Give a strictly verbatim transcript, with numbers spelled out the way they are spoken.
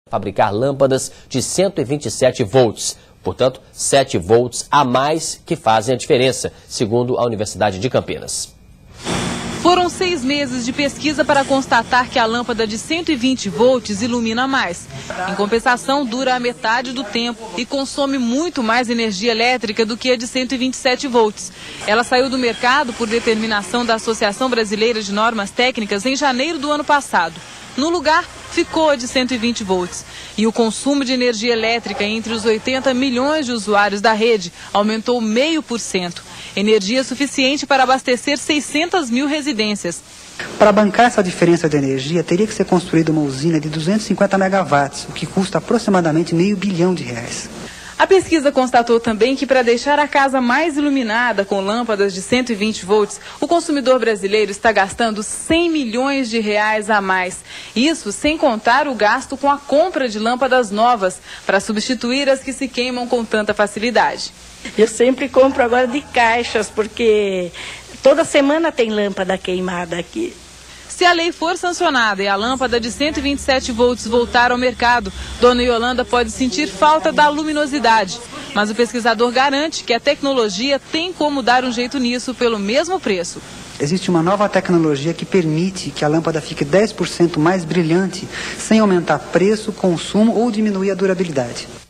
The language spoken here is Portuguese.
fabricar lâmpadas de cento e vinte e sete volts, portanto, sete volts a mais que fazem a diferença, segundo a Universidade de Campinas. Foram seis meses de pesquisa para constatar que a lâmpada de cento e vinte volts ilumina mais. Em compensação, dura a metade do tempo e consome muito mais energia elétrica do que a de cento e vinte e sete volts. Ela saiu do mercado por determinação da Associação Brasileira de Normas Técnicas em janeiro do ano passado. No lugar, ficou a de cento e vinte volts. E o consumo de energia elétrica entre os oitenta milhões de usuários da rede aumentou zero vírgula cinco por cento. Energia suficiente para abastecer seiscentas mil residências. Para bancar essa diferença de energia, teria que ser construída uma usina de duzentos e cinquenta megawatts, o que custa aproximadamente meio bilhão de reais. A pesquisa constatou também que para deixar a casa mais iluminada com lâmpadas de cento e vinte volts, o consumidor brasileiro está gastando cem milhões de reais a mais. Isso sem contar o gasto com a compra de lâmpadas novas para substituir as que se queimam com tanta facilidade. Eu sempre compro agora de caixas, porque toda semana tem lâmpada queimada aqui. Se a lei for sancionada e a lâmpada de cento e vinte e sete volts voltar ao mercado, Dona Yolanda pode sentir falta da luminosidade. Mas o pesquisador garante que a tecnologia tem como dar um jeito nisso pelo mesmo preço. Existe uma nova tecnologia que permite que a lâmpada fique dez por cento mais brilhante, sem aumentar preço, consumo ou diminuir a durabilidade.